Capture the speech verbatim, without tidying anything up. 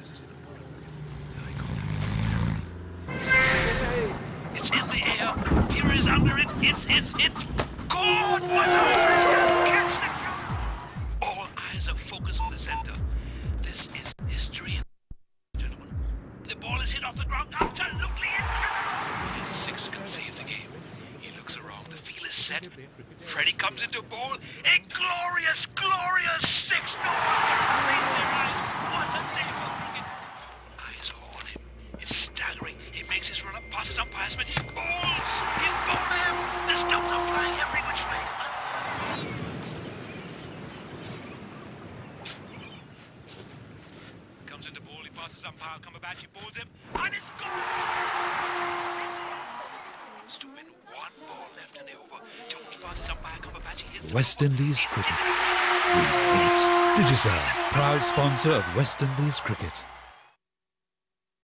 It's in the air. Here is under it. It's, it's, it's caught. What a brilliant catch. The count. All eyes are focused on the center. This is history, gentlemen. The ball is hit off the ground. Absolutely incredible. His sixth can save the game. He looks around. The field is set. Freddie comes into ball. A glorious, glorious six. No one can believe their eyes. What a day for cricket. Eyes are on him. It's staggering. He makes his run up, passes umpire Smith. He bowls. He's bowled him. The stumps are flying every which way. Comes into ball. He passes umpire Cumberbatch. He bowls him. And it's gone. Wants to win. One ball left in the over. Jones passes umpire Cumberbatch. He hits West Indies Cricket. Digicel, proud sponsor of West Indies Cricket.